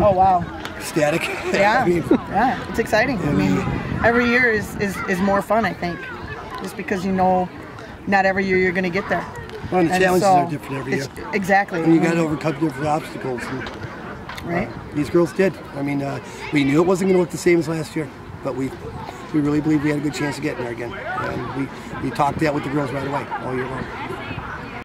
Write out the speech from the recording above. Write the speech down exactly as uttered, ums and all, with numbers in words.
Oh wow. Ecstatic. Yeah. I mean, yeah. It's exciting. I mean, every year is, is, is more fun, I think. Just because you know not every year you're going to get there. Well, the And challenges so are different every year. Exactly. And you got to overcome different obstacles. And, right. Uh, these girls did. I mean, uh, we knew it wasn't going to look the same as last year, but we we really believed we had a good chance of getting there again. And we, we talked that with the girls right away all year long.